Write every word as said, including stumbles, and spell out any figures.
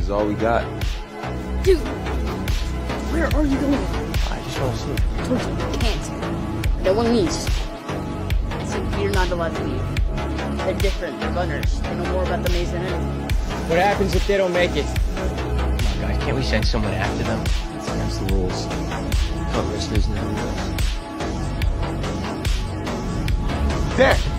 is all we got. Dude, where are you going? I just want to see. I told you, you can't. No one leaves. So you're not allowed to leave. They're different. They're runners. They know more about the maze than anyone. What happens if they don't make it? Come on, guys, can't we send someone after them? It's against the rules. Can't risk losing anyone else. There!